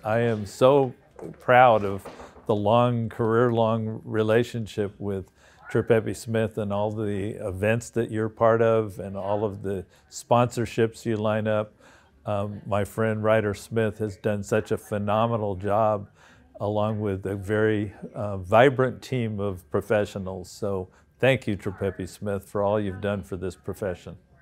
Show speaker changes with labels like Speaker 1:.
Speaker 1: I am so proud of the career-long relationship with Tripepi Smith and all the events that you're part of and all of the sponsorships you line up. My friend Ryder Smith has done such a phenomenal job along with a very vibrant team of professionals. So thank you, Tripepi Smith, for all you've done for this profession.